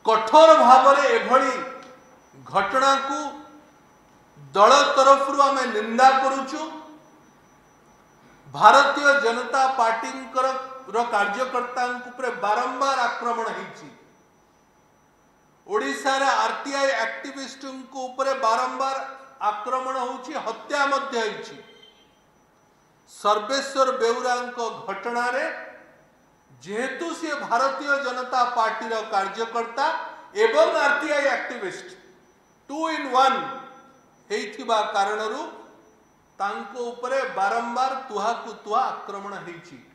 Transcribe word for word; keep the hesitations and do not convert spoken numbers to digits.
कठोर भाव में एभली घटना को दल तरफ आम निंदा करुचु। भारतीय जनता पार्टी कार्यकर्ता बारंबार आक्रमण होती, ओडिशा रे आरटीआई एक्टिविस्ट को ऊपर बारंबार आक्रमण होची, हत्या मध्य होची। सर्वेश्वर बेउरा घटना रे जेहेतु सी भारतीय जनता पार्टी रो कार्यकर्ता एवं RTI activist two in one हेइथिबा कारणरू तांको ऊपर बारंबार तुहा को तुहा आक्रमण होची।